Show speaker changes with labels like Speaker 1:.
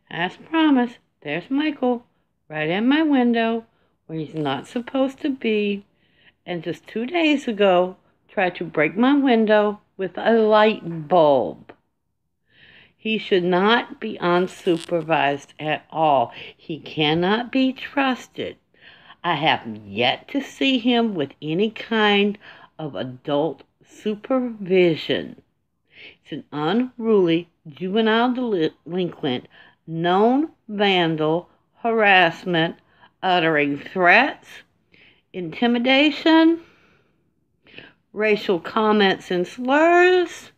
Speaker 1: As promised, there's Michael, right in my window, where he's not supposed to be, and just 2 days ago tried to break my window with a light bulb. He should not be unsupervised at all. He cannot be trusted. I have yet to see him with any kind of adult supervision. He's an unruly juvenile delinquent, known vandal, harassment, uttering threats, intimidation, racial comments and slurs,